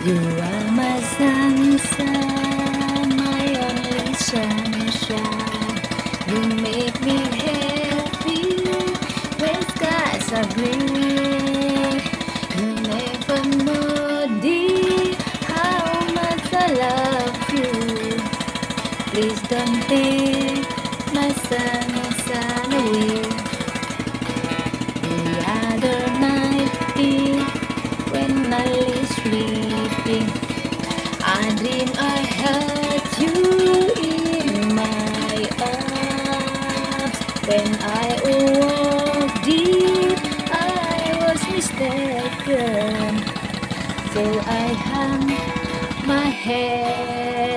You are my sunshine, my only sunshine. You make me happy when skies are green. You never know, dear, how much I love you. Please don't take my sunshine away. The other night, dear, when I lay sleeping, I dream I had you in my arms. When I awoke, dear, I was mistaken. So I hung my head